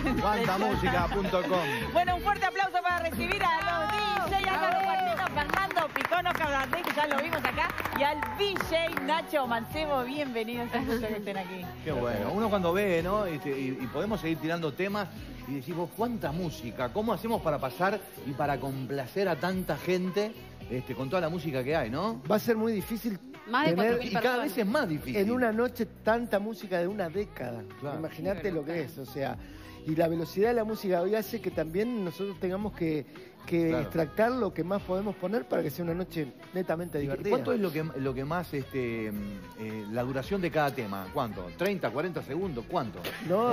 Cuantamúsica.com. Bueno, un fuerte aplauso para recibir a los DJ Álvaro Martino, Fernando Picono Cabandé, que ya lo vimos acá, y al DJ Nacho Mancebo. Bienvenidos, a todos que estén aquí. Qué bueno. Uno cuando ve, ¿no? Y podemos seguir tirando temas y decimos, ¿cuánta música? ¿Cómo hacemos para pasar y para complacer a tanta gente con toda la música que hay, ¿no? Va a ser muy difícil Más de tener, 4.000 Y cada vez es más difícil. en una noche tanta música de una década. Claro. Imagínate lo que es, o sea, y la velocidad de la música hoy hace que también nosotros tengamos que Claro. extractar lo que más podemos poner para que sea una noche netamente divertida. ¿Cuánto es lo que más, la duración de cada tema? ¿Cuánto? ¿30, 40 segundos? ¿Cuánto? No,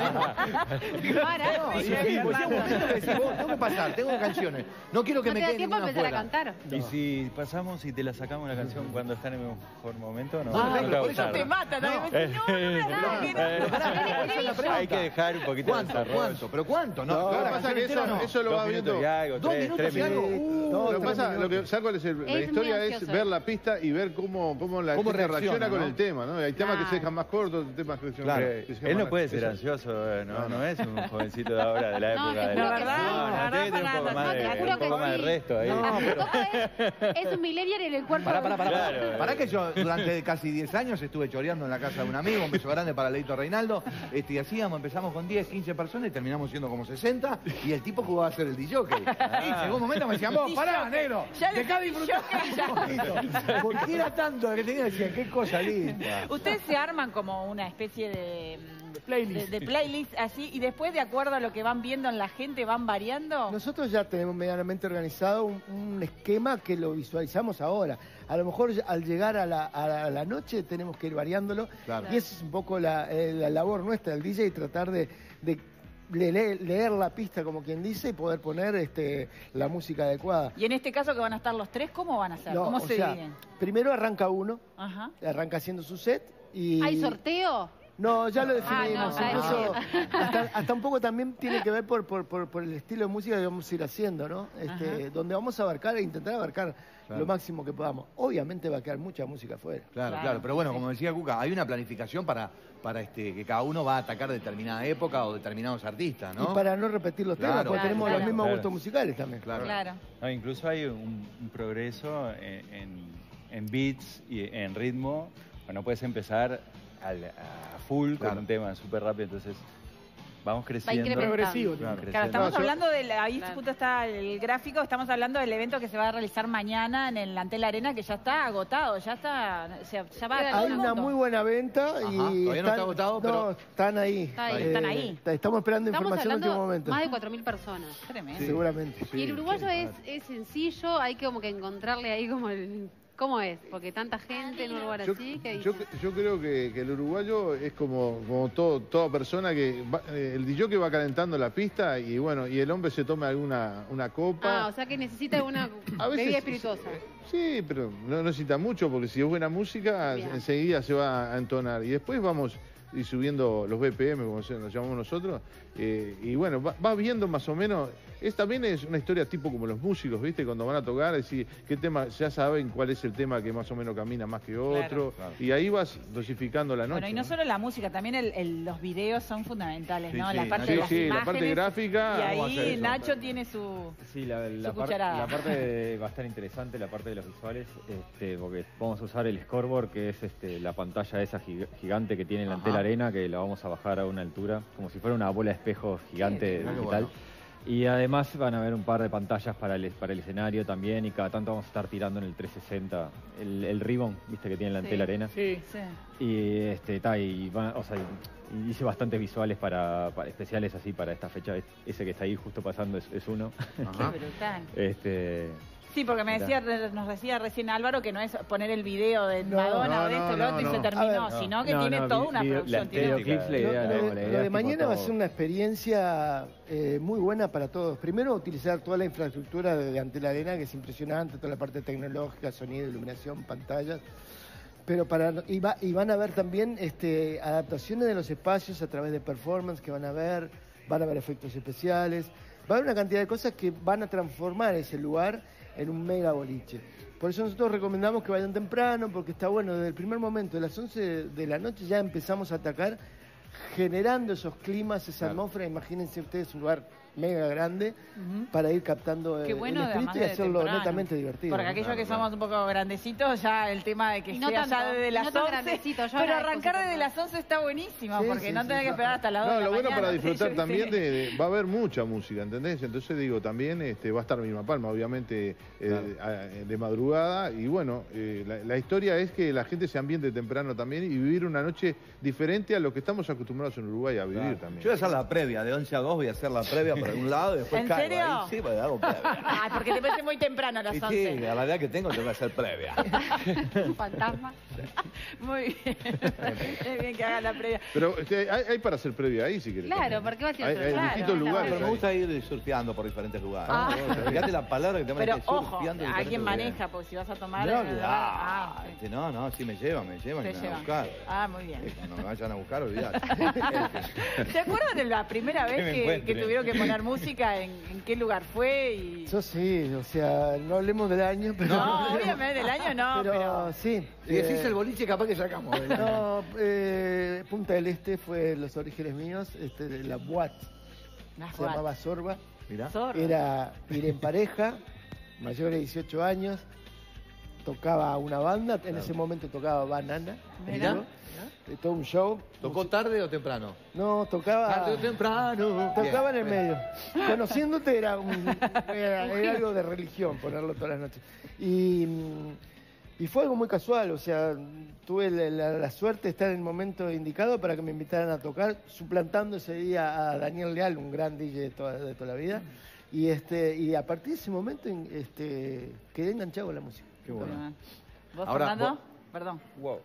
Para. Sí, pues llega un momento que decís, vos, tengo que pasar, tengo canciones. No quiero que No me te da quede tiempo a ninguna empezar a fuera. cantar. Y si pasamos y te la sacamos la canción cuando está en el mejor momento, no. Ah, no te va a Por eso gustar. te mata también. Me decís, no, Hay que dejar un poquito de ¿Cuánto? desarrollo. ¿Cuánto? ¿Pero cuánto? No, No, toda Lo la que pasa canción es que entera no. eso lo va 2 minutos viendo. y algo, 2 3 minutos y minutos. algo. no, Lo que pasa, ¿sabes cuál es la muy historia? Es ansioso. ver la pista y ver cómo la Cómo gente reacciona, reacciona con ¿no? el tema, ¿no? Hay temas que Claro. se dejan más cortos, temas que se Claro. que se Él no más- puede ser eso. ansioso, no es un jovencito de ahora, de la No, época. te de juro la que sí. no, tiene que tener un poco más te juro un que poco más de sí. resto ahí. Es un millennial en el cuerpo. Claro. Pará que yo durante casi 10 años estuve choreando en la casa de un amigo, un beso grande para Leito Reinaldo, y empezamos con 10, 15 personas y terminamos siendo como 60, y el tipo jugaba a ser el DJ. Y llegó un momento que me decían, vos, pará, negro, Ya le dejá decís disfrutar DJ. un poquito. Porque era tanto que tenía, decía, qué cosa linda. Ustedes se arman como una especie de playlist. de playlist así, y después, de acuerdo a lo que van viendo en la gente, van variando. Nosotros ya tenemos medianamente organizado un esquema que lo visualizamos ahora. A lo mejor al llegar a la noche tenemos que ir variándolo. Claro. Y esa es un poco la labor nuestra, el DJ, tratar de leer la pista, como quien dice, y poder poner la música adecuada. Y en este caso, que van a estar los tres, ¿cómo van a hacer? No, ¿Cómo o se sea, dividen? primero arranca uno, Ajá. arranca haciendo su set y... ¿Hay sorteo? No, ya lo definimos. no, Incluso hasta un poco también tiene que ver por el estilo de música que vamos a ir haciendo, ¿no? Donde vamos a abarcar e intentar abarcar Claro. lo máximo que podamos. Obviamente va a quedar mucha música afuera. Claro, claro. Pero bueno, como decía Cuca, hay una planificación para que cada uno va a atacar determinada época o determinados artistas, ¿no? Y para no repetir los temas, Claro, porque tenemos claro. los mismos Claro. gustos musicales también. Claro. Claro. No, incluso hay un progreso en beats y en ritmo. Bueno, puedes empezar a full Claro. con un tema súper rápido, entonces vamos creciendo. incrementando. Progresivo. Vamos Claro, creciendo. estamos No, yo- hablando ahí Claro. justo está el gráfico, estamos hablando del evento que se va a realizar mañana en el Antel Arena, que ya está agotado, ya está, o sea, ya va todo Hay el una mundo. muy buena venta Ajá, y todavía no está agotado, pero- No, están ahí. Está ahí. Están ahí. Estamos esperando Estamos información en hablando último momento. más de 4.000 personas. Tremendo. Seguramente. Y el uruguayo es sencillo, hay que como que encontrarle ahí como el... ¿Cómo es? Porque tanta gente en un lugar así que... Yo creo que el uruguayo es como toda persona que el DJ que va calentando la pista y bueno, y el hombre se toma una copa. Ah, o sea que necesita una A veces- bebida espirituosa. Sí, pero no necesita mucho porque si es buena música Bien. enseguida se va a entonar y después vamos y subiendo los BPM como nos llamamos nosotros y bueno, vas viendo más o menos, también es una historia tipo como los músicos, ¿viste? Cuando van a tocar, es decir, qué tema, ya saben cuál es el tema que más o menos camina más que otro Claro. y ahí vas dosificando la noche. Bueno, y no solo la música, también los videos son fundamentales, Sí, ¿no? sí, La parte sí, de las sí, la imágenes. parte gráfica, Y vamos a hacer ahí eso. Nacho tiene su... Sí, la Su cucharada. parte va a estar interesante, la parte de los visuales, porque vamos a usar el scoreboard, que es la pantalla esa gigante que tiene el Ajá. Antel Arena, que la vamos a bajar a una altura, como si fuera una bola de espejo gigante mirá qué digital. bueno. Y además van a haber un par de pantallas para el escenario también, y cada tanto vamos a estar tirando en el 360 el ribbon, viste, que tiene el Antel Sí. Arena. Sí. Y y hice bastantes visuales para especiales así para esta fecha. Ese que está ahí justo pasando es uno. Ajá. Qué brutal. Este, Sí, porque nos decía recién Álvaro que no es poner el video de No, Madonna no, o de esto, no, lo otro y no, se no. terminó, A ver, sino que tiene toda una producción. Tiene... videoclips, la idea, Lo la de idea es mañana tipo va a todo. ser una experiencia muy buena para todos. Primero, utilizar toda la infraestructura de Antel Arena, que es impresionante, toda la parte tecnológica, sonido, iluminación, pantallas. Pero y van a ver también adaptaciones de los espacios a través de performance que van a ver efectos especiales, va a haber una cantidad de cosas que van a transformar ese lugar en un mega boliche. Por eso nosotros recomendamos que vayan temprano, porque está bueno, desde el primer momento, de las 11 de la noche ya empezamos a atacar generando esos climas, esa atmósfera. Imagínense ustedes un lugar mega grande para ir captando Qué bueno, el espíritu y además, de hacerlo temprano. netamente divertido. Porque ¿no? aquellos que somos un poco grandecitos, ya el tema de que Y no sea tanto, ya desde las no tan 11, grandecitos, yo pero ahora arrancar cosas desde más. las 11 está buenísimo, Sí, porque sí, no sí, tenés que sí. esperar hasta las 2 No, de la lo bueno mañana. para Yo disfrutar qué también sé. va a haber mucha música, ¿entendés? Entonces digo, también va a estar Vilma Palma, obviamente, de madrugada. Y bueno, la historia es que la gente se ambiente temprano también y vivir una noche diferente a lo que estamos acostumbrados en Uruguay a vivir también. Yo voy a hacer la previa, de 11 a 2 voy a hacer la previa por algún lado y después ¿En caigo serio? ahí. Sí, pues hago previa. Ah, porque te parece muy temprano a las Y 11. sí, a la edad que tengo que hacer previa. Un fantasma. Muy bien. Es bien que haga la previa. Pero hay para hacer previa ahí, si querés. Claro, porque va a ser Hay, otro hay lugar, distintos ¿no? lugares. Pero me ahí. gusta ir surfeando por diferentes lugares. Ah. Fíjate la palabra que te Pero que ojo, surfeando en alguien diferentes maneja, lugares. porque si vas a tomar... No, sí. no, sí me llevan y Te me van a llevan. buscar. Ah, muy bien. Cuando me vayan a buscar, olvidate. ¿Se acuerdan de la primera Que me vez que encuentren. tuvieron que poner música? ¿En qué lugar fue? Y... Yo sí, o sea, no hablemos del año, pero... No, obviamente, del año no, pero... sí. Si decís el boliche, capaz que sacamos. No, Punta del Este fue los orígenes míos, de la Boat, Las se llamaba Sorba. Mirá. Zorro. Era ir en pareja, mayor de 18 años, tocaba una banda, en ese momento tocaba Banana, Mirá. ¿no? Todo un show. ¿Tocó tarde o temprano? No, tocaba... Tarde o temprano. Tocaba en Bien, el medio. Conociéndote era algo de religión ponerlo todas las noches. Y fue algo muy casual, o sea, tuve la suerte de estar en el momento indicado para que me invitaran a tocar, suplantando ese día a Daniel Leal, un gran DJ de toda la vida. Y a partir de ese momento quedé enganchado con la música. Qué bueno. ¿Vos, Ahora, Fernando? Perdón. Wow.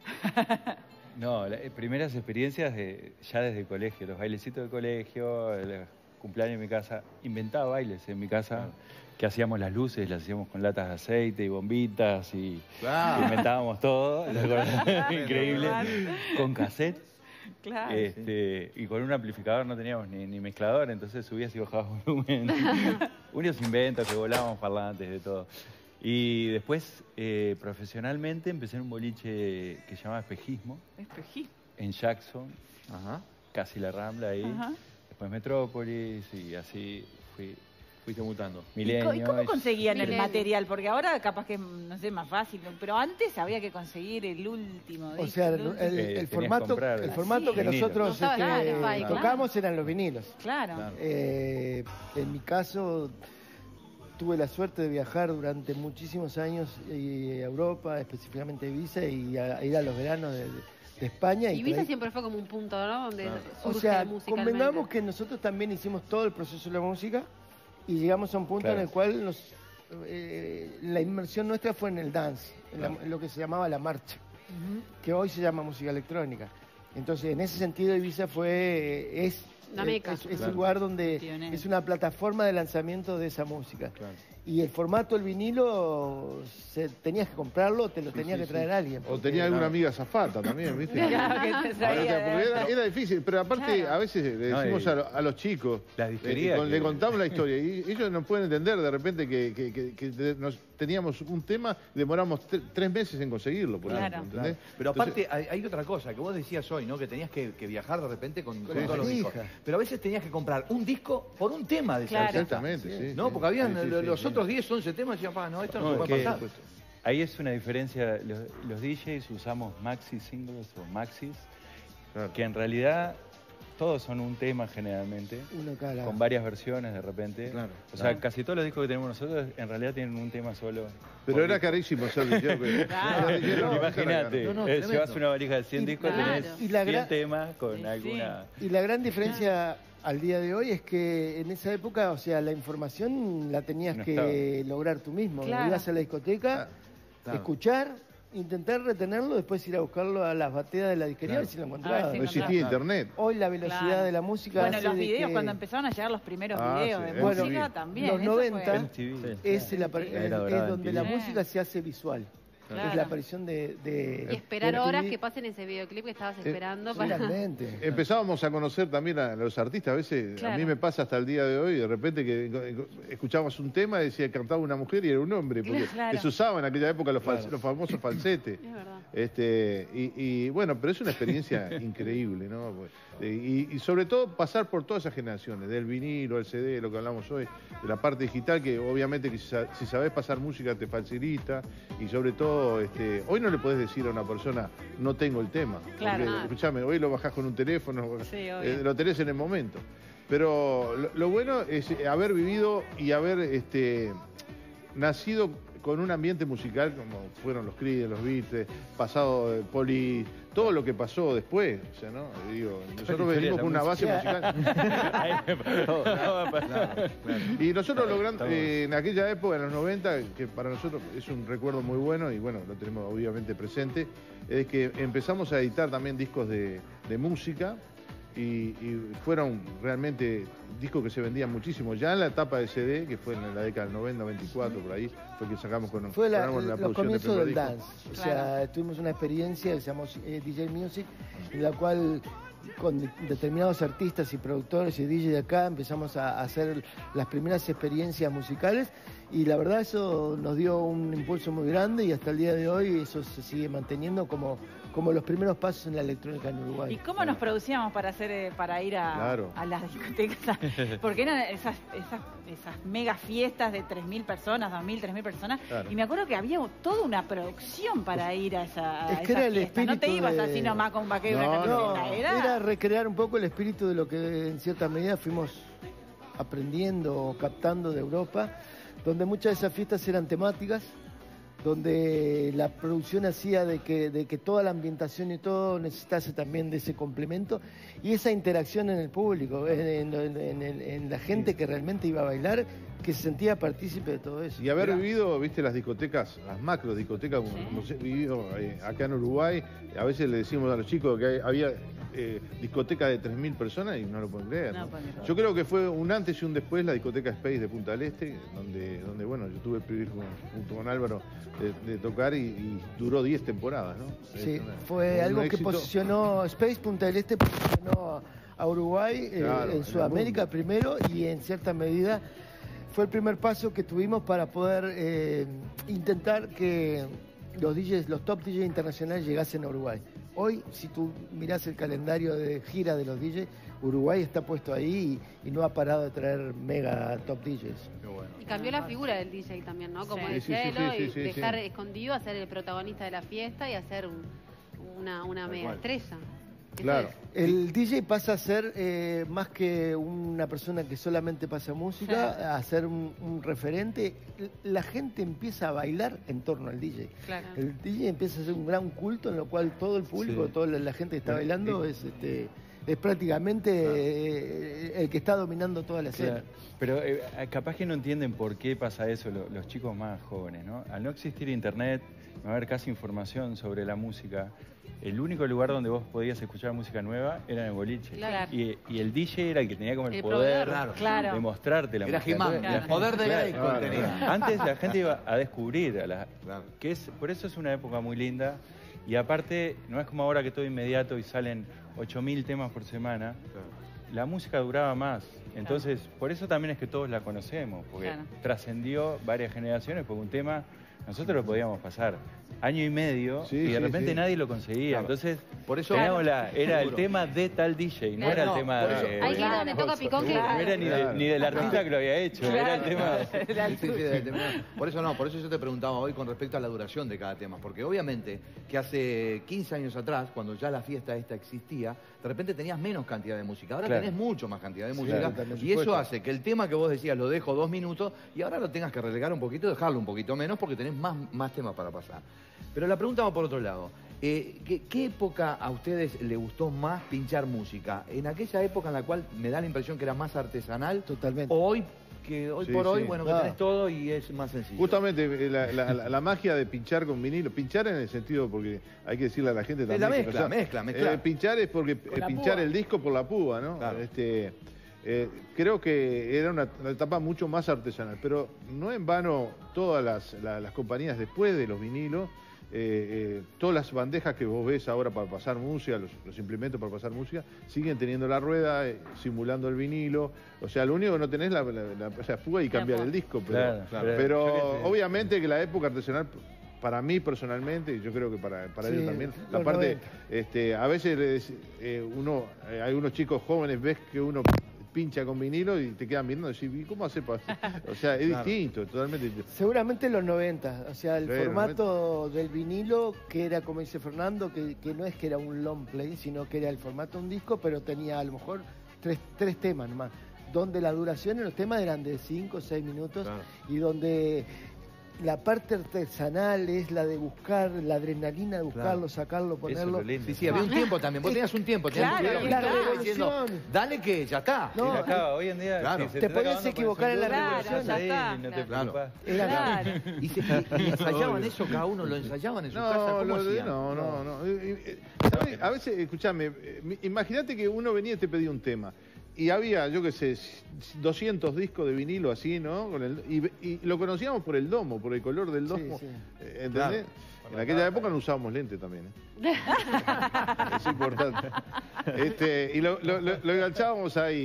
No, primeras experiencias ya desde el colegio, los bailecitos del colegio, el cumpleaños en mi casa. Inventaba bailes en mi casa, que hacíamos las luces, las hacíamos con latas de aceite y bombitas y Claro. inventábamos todo. Increíble. Con cassette. Claro. Y con un amplificador no teníamos ni mezclador, entonces subías y bajabas volumen. Unos inventos que volábamos parlantes de todo. Y después, profesionalmente, empecé en un boliche que se llamaba Espejismo, Espejismo. en Jackson, Ajá. casi la Rambla ahí. Ajá. Después Metrópolis y así Fuiste mutando. Milenio. ¿Y cómo conseguían el Milenio. material? Porque ahora capaz que, no sé, más fácil, pero antes había que conseguir el último. O disco, sea, el último. tenías que formato, comprar el formato que vinilo. nosotros No estaba en Spotify, claro. tocamos eran los vinilos. Claro. Claro. En mi caso, tuve la suerte de viajar durante muchísimos años a Europa, específicamente a Ibiza, y a ir a los veranos de España. Ibiza traí- siempre fue como un punto, ¿no? Donde O surge sea, musicalmente. convengamos que nosotros también hicimos todo el proceso de la música y llegamos a un punto Claro. en el cual la inmersión nuestra fue en el dance, en lo que se llamaba la marcha, que hoy se llama música electrónica. Entonces, en ese sentido, Ibiza es Una meca. es un lugar donde Pionero. es una plataforma de lanzamiento de esa música. Claro. Y el formato del vinilo, tenías que comprarlo, te lo tenía que traer alguien. O tenía alguna amiga azafata también, ¿viste? Claro, que te Ahora, traía porque de- era difícil, pero aparte Claro. a veces le No, decimos y a los chicos, las disquerías le que- contamos la historia y ellos no pueden entender de repente que nos teníamos un tema, demoramos 3 meses en conseguirlo, por Claro. ejemplo, ¿entendés? Pero Entonces, aparte hay otra cosa que vos decías hoy, ¿no? Que tenías que viajar de repente con Con todos los la discos. valija. Pero a veces tenías que comprar un disco por un tema de esa Claro. orquesta. exactamente, sí. No, sí. porque habían Sí, sí, sí, los sí. otros 10, 11 temas y decían, pa, no, esto no, No, se es puede que pasar. ahí es una diferencia. Los DJs usamos maxi singles o maxis, Claro. que en realidad todos son un tema generalmente, Uno cada lado. con varias versiones de repente. Claro, O sea, casi todos los discos que tenemos nosotros en realidad tienen un tema solo. Pero por era disco. carísimo ser DJ. Claro. Imagínate, No, no, llevas tremendo. una valija de 100 Y- discos, claro. tenés Y la 100 gra- temas con Sí, alguna... Y la gran diferencia al día de hoy es que en esa época, o sea, la información la tenías No que lograr tú mismo. Claro. Ibas a la discoteca, Claro. escuchar, intentar retenerlo, después ir a buscarlo a las bateas de la disquería a ver si lo A ver encontrabas. si No existía internet. Hoy la velocidad Claro. de la música Bueno, hace los de videos, que cuando empezaron a llegar los primeros Ah, videos sí, de bueno, música sí. también. los eso 90 MTV. es La era dorada en donde TV. la música se hace visual. Claro. Es la aparición de Y esperar de horas MTV. que pasen ese videoclip que estabas esperando para... Totalmente. Empezábamos a conocer también a los artistas. A veces, Claro. a mí me pasa hasta el día de hoy, de repente que escuchábamos un tema y decía que cantaba una mujer y era un hombre, porque Claro. se usaban en aquella época los famosos falsetes. Es verdad. Y bueno, pero es una experiencia increíble, ¿no? Y sobre todo pasar por todas esas generaciones, del vinilo, el CD, lo que hablamos hoy, de la parte digital, que obviamente que si sabés pasar música te facilita, y sobre todo, hoy no le podés decir a una persona, no tengo el tema. Claro. Porque, escuchame, hoy lo bajás con un teléfono, Sí, obvio. lo tenés en el momento. Pero lo bueno es haber vivido y haber nacido con un ambiente musical como fueron los Creedence, los Beatles, pasado de Police, todo lo que pasó después, o sea, ¿no? Digo, nosotros venimos con una base musical. Y nosotros logramos, en aquella época, en los 90, que para nosotros es un recuerdo muy bueno y bueno, lo tenemos obviamente presente, es que empezamos a editar también discos de música. Y fueron realmente discos que se vendían muchísimo. Ya en la etapa de CD, que fue en la década del 90, 94, por ahí, fue que sacamos con Fue la los producción comienzos del del primer disco. dance. O sea, tuvimos una experiencia que se llamó DJ Music, en la cual con determinados artistas y productores y DJ de acá empezamos a hacer las primeras experiencias musicales y la verdad eso nos dio un impulso muy grande y hasta el día de hoy eso se sigue manteniendo como los primeros pasos en la electrónica en Uruguay. ¿Y cómo nos producíamos para ir a las discotecas? Porque eran esas mega fiestas de 3.000 personas, 2.000, 3.000 personas. Claro. Y me acuerdo que había toda una producción para ir a esa Es que era el fiesta. No te espíritu ibas de- así nomás con un vaquero y una No, camiseta. era recrear un poco el espíritu de lo que en cierta medida fuimos aprendiendo o captando de Europa, donde muchas de esas fiestas eran temáticas, donde la producción hacía de que toda la ambientación y todo necesitase también de ese complemento y esa interacción en el público, en la gente que realmente iba a bailar, que se sentía partícipe de todo eso. Y haber vivido, viste, las discotecas, las macro discotecas, como hemos vivido acá en Uruguay, a veces le decimos a los chicos que había discotecas de 3.000 personas y no lo pueden creer. No ¿no? pueden creer. Yo creo que fue un antes y un después la discoteca Space de Punta del Este, donde bueno, yo tuve el privilegio junto con Álvaro de tocar y duró 10 temporadas, ¿no? Sí, Es fue un algo que éxito. posicionó Space Punta del Este, posicionó a Uruguay Claro, en en el Sudamérica mundo. primero y en cierta medida fue el primer paso que tuvimos para poder intentar que los DJs, los top DJs internacionales llegasen a Uruguay. Hoy, si tú mirás el calendario de gira de los DJs, Uruguay está puesto ahí y no ha parado de traer mega top DJs. Qué bueno. Y cambió la figura del DJ también, ¿no? Como Sí. decía Sí, sí, Elo, sí, y sí, de estar sí. escondido a ser el protagonista de la fiesta y a ser una mega cual. estrella. Eso Claro. es. El DJ pasa a ser más que una persona que solamente pasa música, Sí. a ser un referente. La gente empieza a bailar en torno al DJ. Claro. El DJ empieza a ser un gran culto en lo cual todo el público, Sí. toda la gente que está bailando es prácticamente el que está dominando toda la escena. Claro. Pero capaz que no entienden por qué pasa eso los chicos más jóvenes, ¿no? Al no existir internet, no haber casi información sobre la música, el único lugar donde vos podías escuchar música nueva era en el boliche. Claro. Y el DJ era el que tenía como el El poder proveedor. Claro. de mostrarte la Era música. Jimán, Entonces, el poder de Claro. Grayskull tenía. Antes la gente iba a descubrir, Claro. por eso es una época muy linda. Y aparte, no es como ahora que todo inmediato y salen 8.000 temas por semana. La música duraba más. Entonces, por eso también es que todos la conocemos, porque Claro. trascendió varias generaciones, porque un tema nosotros lo podíamos pasar año y medio Sí, y de sí, repente sí. nadie lo conseguía. Claro. Entonces, Por eso- teníamos era el Seguro. tema de tal DJ, no Claro. era el No, tema por eso- de... Hay que ir a donde toca Picón que... No era ni del artista que lo había hecho, era el tema... Sí, sí, por eso yo te preguntaba hoy con respecto a la duración de cada tema, porque obviamente que hace 15 años atrás, cuando ya la fiesta esta existía, de repente tenías menos cantidad de música, ahora Claro. tenés mucho más cantidad de Sí, música, por y eso supuesto. hace que el tema que vos decías lo dejo 2 minutos y ahora lo tengas que relegar un poquito, dejarlo un poquito menos porque tenés más temas para pasar. Pero la pregunta va por otro lado. ¿Qué época a ustedes les gustó más pinchar música? ¿En aquella época en la cual me da la impresión que era más artesanal? Totalmente. ¿O hoy, que hoy Sí, por hoy, sí. bueno, que Ah. tenés todo y es más sencillo? Justamente la magia de pinchar con vinilo, pinchar en el sentido, porque hay que decirle a la gente Es también. la que mezcla, pasar- mezcla. pinchar es porque la pinchar púa. el disco por la púa, ¿no? Claro. Creo que era una etapa mucho más artesanal, pero no en vano todas las compañías después de los vinilos, todas las bandejas que vos ves ahora para pasar música, los implementos para pasar música, siguen teniendo la rueda, simulando el vinilo. O sea, lo único que no tenés es la fuga y cambiar púa. el disco. Claro, Pero yo que sé. obviamente que la época artesanal para mí personalmente, y yo creo que para Sí, ellos también, los aparte, 90. a veces algunos chicos jóvenes ves que uno pincha con vinilo y te quedan mirando y decís, ¿y cómo hace para...? O sea, es distinto, totalmente distinto. Seguramente en los 90, o sea, el Sí, formato del vinilo, que era, como dice Fernando, que no es que era un long play, sino que era el formato de un disco, pero tenía a lo mejor tres temas nomás, donde la duración en los temas eran de 5 o 6 minutos, Claro. y donde la parte artesanal es la de buscar, la adrenalina de buscarlo, Claro. sacarlo, Eso es ponerlo. lo lindo. Sí, sí, había un tiempo también. Vos tenías un tiempo. Tenías Claro, un la tiempo diciendo, revolución. dale que ya está. No, Y acá, hoy en día, Claro. si se Te está podías acabando, equivocar en la pones un revolución. dedo, Ya está, y no te claro. preocupás. Era Claro. Y ensayaban eso, cada uno lo ensayaban en su casa. No, ¿Cómo hacían? no. ¿Sabés? A veces, escuchame, imagínate que uno venía y te pedía un tema. Y había, yo qué sé, 200 discos de vinilo así, ¿no? Y lo conocíamos por el domo, por el color del domo. Sí, sí. ¿Entendés? Claro. En aquella época no usábamos lente también, ¿eh? Es importante. Y lo enganchábamos ahí.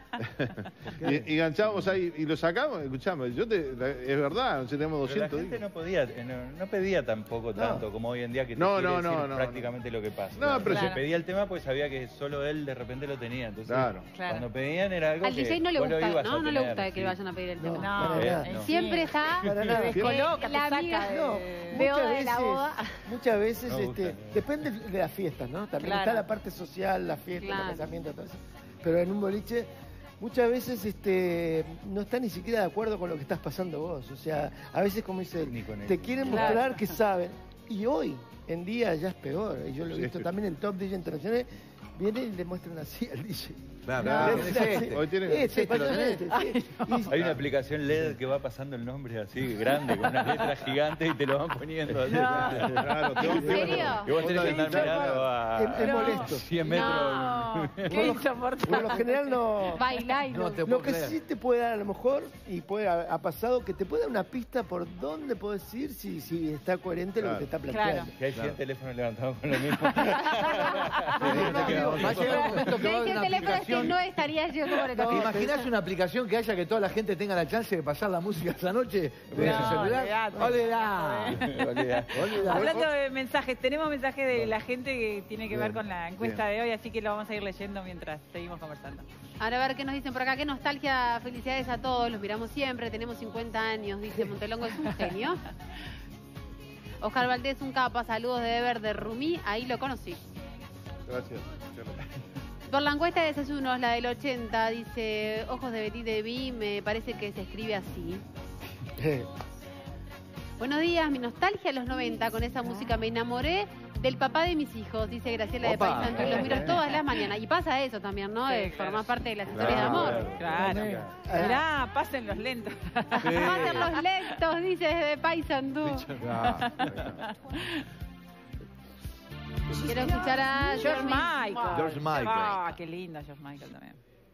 y enganchábamos ahí y lo sacamos. Escuchame, es verdad, tenemos Pero la 200 gente discos. no pedía tampoco tanto como hoy en día, que te No, quiere no, decir no, prácticamente lo que pasa. No, pero Se si- pedía el tema pues sabía que solo él de repente lo tenía. Entonces, Claro. Claro. cuando pedían era algo Al que DJ no le vos lo gusta, ibas a ¿no? No le tener, gusta que sí. le vayan a pedir el No, tema. No, para nada. no. Siempre está Para nada. Descoloca, la te amiga saca No, de... Veo de la boda. muchas veces No gusta, no. depende de las fiestas, ¿no? También Claro. está la parte social, la fiesta, Claro. el casamiento, todo eso. Pero en un boliche, muchas veces no está ni siquiera de acuerdo con lo que estás pasando vos. O sea, a veces, como dice él, Ni con te eso. quieren Claro. mostrar que saben. Y hoy en día ya es peor. Y yo lo he Sí. visto también en Top DJ Internacionales. Vienen y le muestran así al DJ. Claro, Claro. ¿quién es este? Hoy tiene- Este, ¿Este lo tenés? sí. Y- Hay una aplicación LED que va pasando el nombre así, grande, con unas letras gigantes y te lo van poniendo. así. Claro, te ¿En serio? Y vos tenés que andar mirando a Es molesto. 100 metros. No, qué Por lo insoportable. general no. Baila y No te Lo puedo que creer. sí te puede dar a lo mejor, y ha pasado, que te puede dar una pista por dónde podés ir si está coherente lo que te está planteando. Que hay 100 teléfonos levantados con lo mismo. Va a llegar un momento que Me va a dice haber el una teléfono es que aplicación. no estaría yo como le ¿Te toqué. imaginas una aplicación que haya que toda la gente tenga la chance de pasar la música esa noche desde No, su celular? Olvidá. Hablando de mensajes, tenemos mensajes de la gente que tiene que ver Bien, con la encuesta bien. de hoy, así que lo vamos a ir leyendo mientras seguimos conversando. Ahora a ver qué nos dicen por acá. Qué nostalgia, felicidades a todos. Los miramos siempre. Tenemos 50 años, dice Montelongo. Es un genio. Oscar Valdés, un capa. Saludos de Ever de Rumí. Ahí lo conocí. Gracias. Por la encuesta de desayunos, la del 80, dice Ojos de Betty de Vi, me parece que se escribe así. Buenos días, mi nostalgia a los 90, con esa música me enamoré del papá de mis hijos, dice Graciela de Opa. Paysandú, y los miro todas las mañanas. Y pasa eso también, ¿no? Sí, De claro. formar parte de las historias de amor. Claro. Ah. Mirá, pasen los lentos. Pasen los lentos, dice desde Paysandú. Quiero escuchar a George Michael. George Michael. Ah, qué lindo George Michael también.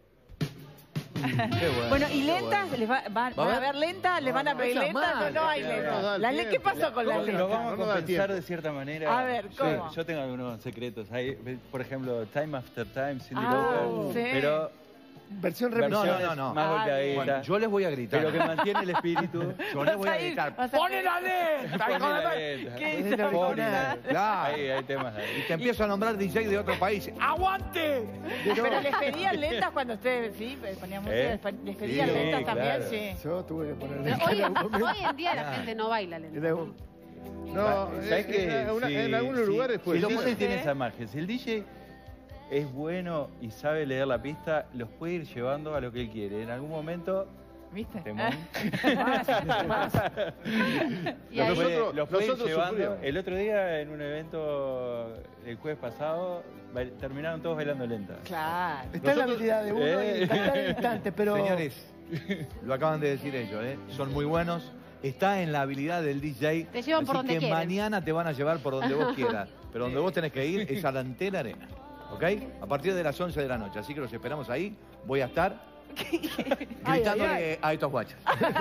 Qué Bueno, ¿y qué lentas? bueno. ¿Les van a ver lentas? ¿Les van a pedir esas lentas o mal. no hay No, lentas? da ¿Qué tiempo. pasó con las Lo lentas? vamos a No da compensar tiempo. de cierta manera. A ver, ¿cómo? Yo tengo algunos secretos. Hay, por ejemplo, Time After Time, Cindy Ah, Lauper. sí. Pero Versión No, remisión. no. más Ah, golpeadita. Bueno, yo les voy a gritar. Pero que mantiene el espíritu. Yo les voy a Vas a ir, gritar. vas a- ¡Ponen la lenta! Pone hijo de la madre! letra. ¿Qué Es hizo? la original. Claro. Hay temas ahí. Y te empiezo a nombrar DJ de otro país. ¡Aguante! Pero les pedían lentas cuando ustedes, sí, ponían música, les pedían Sí, lentas también, claro. sí. Yo tuve que ponerle Pero en algún momento. hoy en día la gente no baila lento. Era un- No, ¿Sabes qué? en algunos lugares si pues lo sí. pones tiene Sí. esa margen. Si el DJ es bueno y sabe leer la pista, los puede ir llevando a lo que él quiere. En algún momento, ¿Viste? temón. Y ahí- Los puede ir nosotros llevando. sufríamos. El otro día en un evento el jueves pasado terminaron todos bailando lenta. Claro. Está en la Nosotros- habilidad de uno y está en el instante, pero... Señores, lo acaban de decir ellos, ¿eh? Son muy buenos. Está en la habilidad del DJ. Te llevan por así donde que quieren. mañana te van a llevar por donde vos quieras. Pero donde vos tenés que ir es a la Antena Arena. ¿Ok? A partir de las 11 de la noche. Así que los esperamos ahí. Voy a estar gritándole a estos guachos.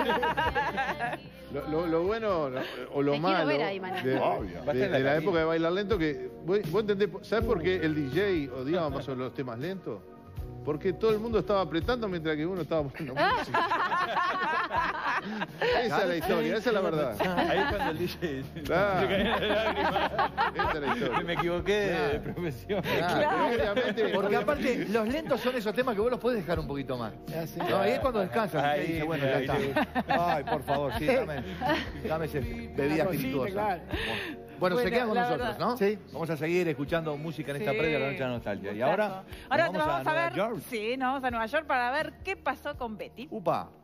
Lo bueno o lo Te quiero malo ver ahí, Manuel. de, Obvio. de- de la época de bailar lento, que vos entendés, ¿sabés por qué el DJ odiaba más o menos los temas lentos? porque todo el mundo estaba apretando mientras que uno estaba poniendo música. Esa es la historia, esa es la verdad. Ahí es cuando el DJ Claro. se caía de lágrimas. Esa es la historia. Me equivoqué de profesión. Claro. Obviamente, Porque aparte, los lentos son esos temas que vos los podés dejar un poquito más. Ah, sí. No, ahí es cuando descansas. Ahí, y dice, bueno, ya ahí, está. Ay, por favor, sí, dame ese bebida espirituosa. Bueno, se quedan con la nosotros, verdad. ¿no? Sí. Vamos a seguir escuchando música en esta Sí. previa de la noche de la nostalgia. Y Exacto. ahora, Ahora nos nos vamos a Nueva ver. York. Sí, nos vamos a Nueva York para ver qué pasó con Betty. Upa.